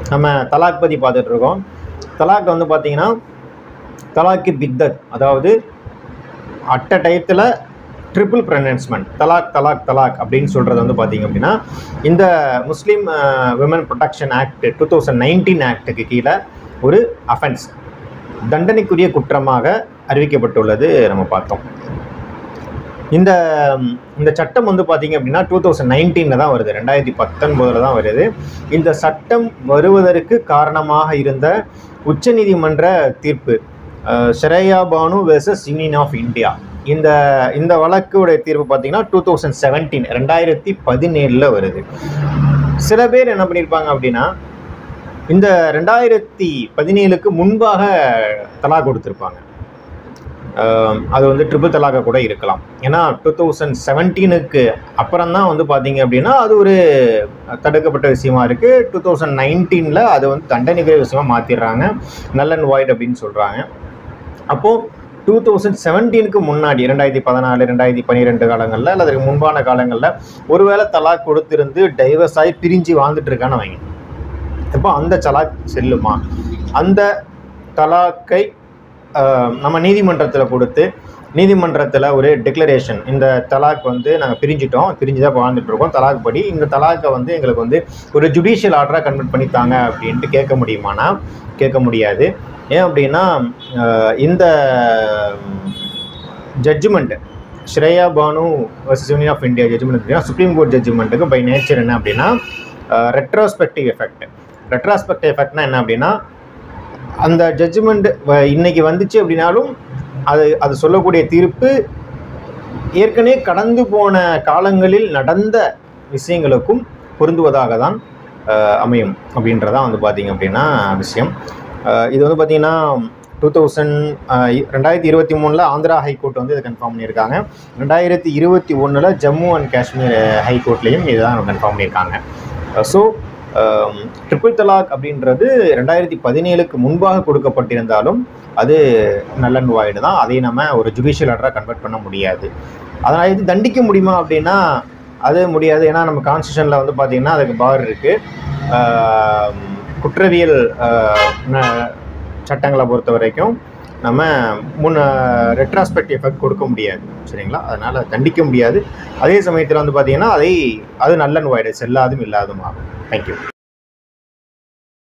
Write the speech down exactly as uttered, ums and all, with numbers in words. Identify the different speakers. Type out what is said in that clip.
Speaker 1: நம்ம தலாக் பற்றி பார்த்துட்டு இருக்கோம். தலாக் வந்து பார்த்தீங்கன்னா தலாக்கு பித்தத், அதாவது அட்ட டயத்தில் ட்ரிபிள் ப்ரொனன்ஸ்மெண்ட், தலாக் தலாக் தலாக் அப்படின்னு சொல்கிறது வந்து பார்த்தீங்க அப்படின்னா இந்த Muslim women protection act two thousand nineteen ஆக்டுக்கு கீழே ஒரு அஃபென்ஸ், தண்டனைக்குரிய குற்றமாக அறிவிக்கப்பட்டுள்ளது நம்ம பார்த்தோம். இந்த இந்த சட்டம் வந்து பார்த்தீங்க அப்படின்னா டூ தௌசண்ட் நைன்டீனில் தான் வருது, ரெண்டாயிரத்தி பத்தொன்பதில் தான் வருது. இந்த சட்டம் வருவதற்கு காரணமாக இருந்த உச்சநீதிமன்ற தீர்ப்பு Shayara Bano versus Union of India, இந்த இந்த வழக்குடைய தீர்ப்பு பார்த்தீங்கன்னா டூ தௌசண்ட் செவன்டீன் ரெண்டாயிரத்தி பதினேழில் வருது. சில பேர் என்ன பண்ணியிருப்பாங்க அப்படின்னா இந்த ரெண்டாயிரத்தி பதினேழுக்கு முன்பாக தலாக் கொடுத்துருப்பாங்க. அது வந்து ட்ரிபிள் தலாக கூட இருக்கலாம். ஏன்னா டூ தௌசண்ட் செவன்டீனுக்கு அப்புறம் தான் வந்து பார்த்தீங்க அப்படின்னா அது ஒரு தடுக்கப்பட்ட விஷயமா இருக்குது. டூ தௌசண்ட் நைன்டீனில் அது வந்து தண்டனைக்குரிய விஷயமாக மாற்றிடுறாங்க, நல் அண்ட் வாய்ட் அப்படின்னு சொல்கிறாங்க. அப்போது டூ தௌசண்ட் செவன்டீனுக்கு முன்னாடி ரெண்டாயிரத்தி பதினாலு ரெண்டாயிரத்தி பன்னிரெண்டு காலங்களில் அல்லது அதுக்கு முன்பான காலங்களில் ஒருவேளை தலாக் கொடுத்திருந்து டைவர்ஸ் ஆகி பிரிஞ்சு வாழ்ந்துட்டு இருக்கான்னு வைங்க. இப்போ அந்த தலாக் செல்லுமா? அந்த தலாக்கை நம்ம நீதிமன்றத்தில் கொடுத்து நீதிமன்றத்தில் ஒரு டிக்ளரேஷன், இந்த தலாக் வந்து நாங்கள் பிரிஞ்சிட்டோம், பிரிஞ்சு தான் வாழ்ந்துட்டு இருக்கோம், தலாக் படி இந்த தலாக்கை வந்து எங்களுக்கு வந்து ஒரு ஜுடிஷியல் ஆர்டராக கன்வெர்ட் பண்ணித்தாங்க அப்படின்ட்டு கேட்க முடியுமானா கேட்க முடியாது. ஏன் அப்படின்னா இந்த judgment Shayara Bano versus Union of India judgment அப்படின்னா சுப்ரீம் கோர்ட் ஜட்ஜ்மெண்ட்டுக்கு பை நேச்சர் என்ன அப்படின்னா ரெட்ரோஸ்பெக்டிவ் எஃபெக்ட். ரெட்ரோஸ்பெக்டிவ் எஃபெக்ட்னா என்ன அப்படின்னா அந்த ஜட்ஜ்மெண்ட் இன்னைக்கு வந்துச்சு அப்படின்னாலும் அது அது சொல்லக்கூடிய தீர்ப்பு ஏற்கனவே கடந்து போன காலங்களில் நடந்த விஷயங்களுக்கும் பொருந்துவதாக தான் அமையும் அப்படின்றதான் வந்து பார்த்தீங்க அப்படின்னா விஷயம். இது வந்து பார்த்தீங்கன்னா டூ தௌசண்ட் ரெண்டாயிரத்தி இருபத்தி மூணில் ஆந்திரா ஹைகோர்ட் வந்து இதை கன்ஃபார்ம் பண்ணியிருக்காங்க. ரெண்டாயிரத்தி இருபத்தி ஒன்றில் ஜம்மு அண்ட் காஷ்மீர் ஹைகோர்ட்லேயும் இதை தான் கன்ஃபார்ம் பண்ணியிருக்காங்க. ஸோ ட்ரிபிள் தலாக் அப்படின்றது ரெண்டாயிரத்தி பதினேழுக்கு முன்பாக கொடுக்கப்பட்டிருந்தாலும் அது நல் அண்ட் வாய்டு தான். அதை நம்ம ஒரு ஜுடிஷியல் ஆர்டராக கன்வெர்ட் பண்ண முடியாது. அதனால் இது தண்டிக்க முடியுமா அப்படின்னா அது முடியாது. ஏன்னா நம்ம கான்ஸ்டியூஷனில் வந்து பார்த்திங்கன்னா அதுக்கு பார் இருக்குது. குற்றவியல் சட்டங்களை பொறுத்த வரைக்கும் நம்ம முன் ரெட்ராஸ்பெக்டிவ் எஃபெக்ட் கொடுக்க முடியாது, சரிங்களா? அதனால் தண்டிக்க முடியாது. அதே சமயத்தில் வந்து பார்த்திங்கன்னா அதை அது நல் அண்ட் வாய்டு, செல்லாதும் இல்லாதும் ஆகும். தேங்க்யூ.